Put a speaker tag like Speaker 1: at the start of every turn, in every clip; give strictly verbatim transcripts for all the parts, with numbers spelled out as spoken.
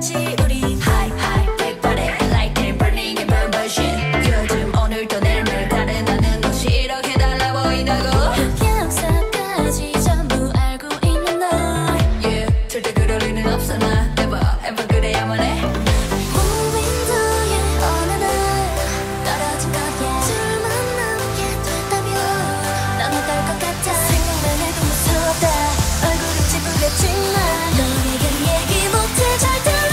Speaker 1: 같이 우리 High high big party like they're burning in burn shit. 요즘 오늘도 내일매일 다른 나는 옷이 이렇게 달라 보인다고. 역사까지 전부 알고 있는 너 Yeah 절대 그럴 리는 없어 나 Never ever 그래야만 해. 무인도의 어느 날 떨어진 거야. 둘만 남게 됐다면 난 어떨 것 같아. 생각만 해도 무섭다. 얼굴은 찌푸렸지만 너에겐 얘기 못해 절대로.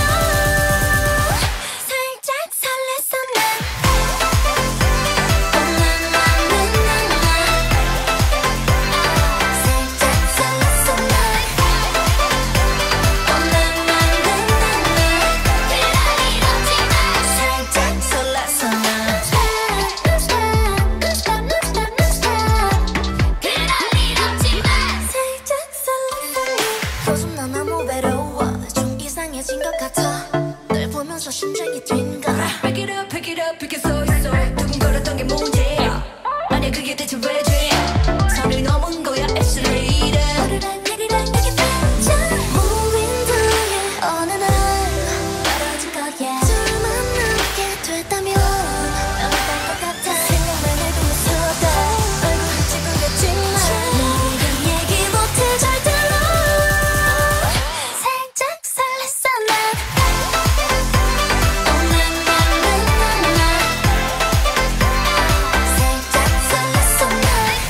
Speaker 1: 살짝 설렜어 난. Oh na na na na na. 살짝 설렜어 난. Oh na na na na na. 그럴 일 없지만 살짝 설렜어 난. Non stop non stop non stop non stop. 그럴 일 없지만 살짝 설렜어 난. 요즘 난 너무 외로워. 좀 이상해진 것 같아. 널 보면서 심장이 뛴다. Pick it up pick it up pick it so so. 두근거렸던 게 문제야. 아니야 그게 대체 왜 죄야. 선을 넘은 거야 it's later. 오르락 내리락 내게 반짝. 무인도의 어느 날 떨어진 거야. 둘만 남게 됐다면 난 어떨 것 같아. 생각만 해도 무섭다. 얼굴은 찌푸렸지만 너에겐 얘기 못해 절대로. 살짝 설렜어 난. Oh na na na na na. 살짝 설렜어 난.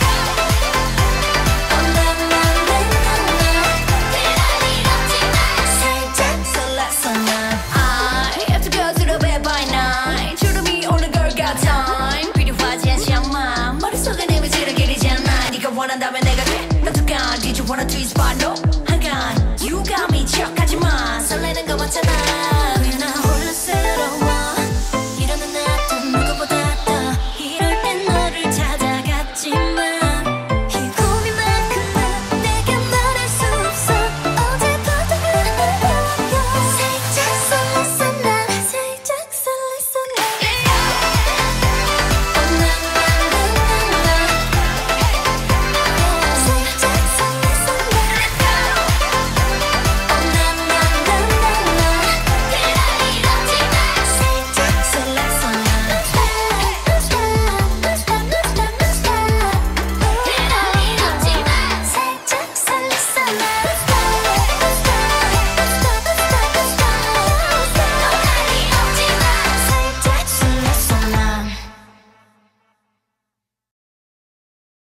Speaker 1: Oh na na na na na. 그럴 일 없지만 살짝 설렜어 난. I have to go to the bed by night. 주름이 오는 걸 같아. 필요하지 않지 않아. 머릿속에 내미지를 기리잖아. 네가 원한다면 내가 돼. 어떡한 Did you wanna twist by no? 한간 You got me 척하지마. 설레는 거 맞잖아.